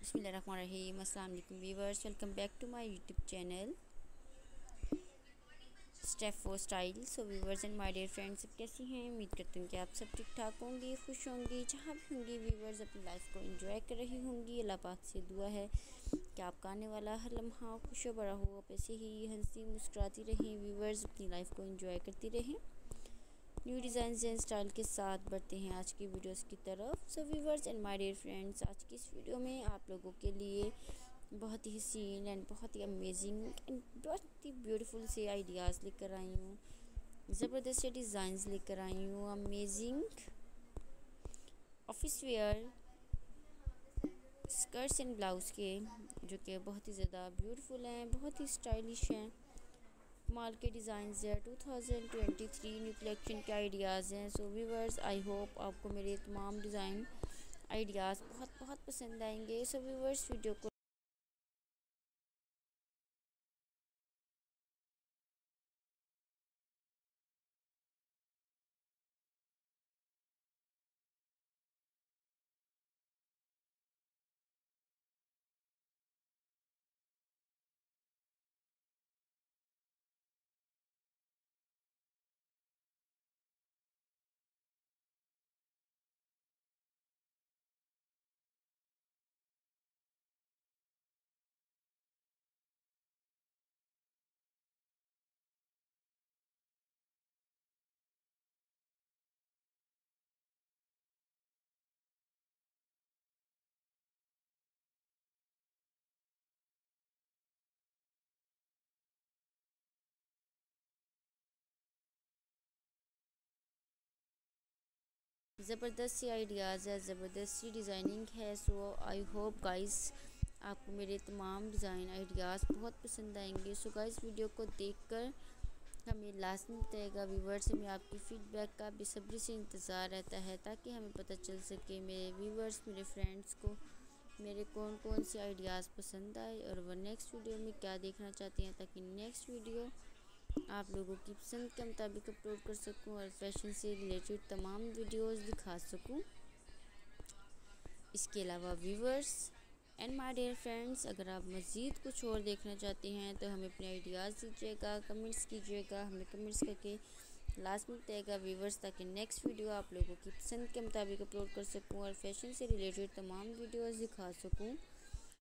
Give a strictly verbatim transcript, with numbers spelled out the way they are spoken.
बिस्मिल्लाहिर्रहमानिर्रहीम। अस्सलाम वालेकुम viewers, welcome back to my YouTube channel step for style. So viewers and my dear friends, सब कैसी हैं? उम्मीद करती हूँ कि आप सब ठीक ठाक होंगी, खुश होंगी, जहाँ भी होंगी व्यूअर्स अपनी लाइफ को एंजॉय कर रही होंगी। अल्लाह पाक से दुआ है कि आपका आने वाला हर लम्हा खुश बड़ा हो, आप ऐसे ही हंसी मुस्कुराती रहें व्यूअर्स, अपनी लाइफ को एंजॉय करती रहें। न्यू डिज़ाइन एंड स्टाइल के साथ बढ़ते हैं आज की वीडियोस की तरफ। So viewers and my dear friends, आज की इस वीडियो में आप लोगों के लिए बहुत ही हसीन एंड बहुत ही अमेजिंग एंड बहुत ही ब्यूटीफुल से आइडियाज़ लेकर आई हूँ, ज़बरदस्त से डिज़ाइंस लेकर आई हूँ। Amazing office wear skirts and blouse के, जो कि बहुत ही ज़्यादा ब्यूटीफुल हैं, बहुत ही स्टाइलिश हैं। माल के डिज़ाइंस है, two thousand twenty three new collection के आइडियाज़ हैं। सो व्यूअर्स, आई होप आपको मेरे तमाम डिज़ाइन आइडियाज़ बहुत बहुत पसंद आएंगे। सो व्यूअर्स, वीडियो को ज़बरदस्त सी आइडियाज़ है, ज़बरदस्त सी डिज़ाइनिंग है। सो आई होप गाइस आपको मेरे तमाम डिज़ाइन आइडियाज़ बहुत पसंद आएंगे। सो गाइस, वीडियो को देखकर हमें लाजमी बताइएगा व्यूवर्स, हमें आपकी फ़ीडबैक का बेसब्री से इंतज़ार रहता है, ताकि हमें पता चल सके मेरे व्यूवर्स, मेरे फ्रेंड्स को मेरे कौन कौन से आइडियाज़ पसंद आए और वह नेक्स्ट वीडियो में क्या देखना चाहते हैं, ताकि नेक्स्ट वीडियो आप लोगों की पसंद के मुताबिक अपलोड कर सकूं और फैशन से रिलेटेड तमाम वीडियोस दिखा सकूं। इसके अलावा viewers and my dear friends, अगर आप मज़ीद कुछ और देखना चाहते हैं तो हमें अपने आइडियाज़ दीजिएगा, कमेंट्स कीजिएगा, हमें कमेंट्स करके लाजमी बताइएगा व्यूवर्स, ताकि नेक्स्ट वीडियो आप लोगों की पसंद के मुताबिक अपलोड कर सकूं और फैशन से रिलेटेड तमाम वीडियोस दिखा सकूं।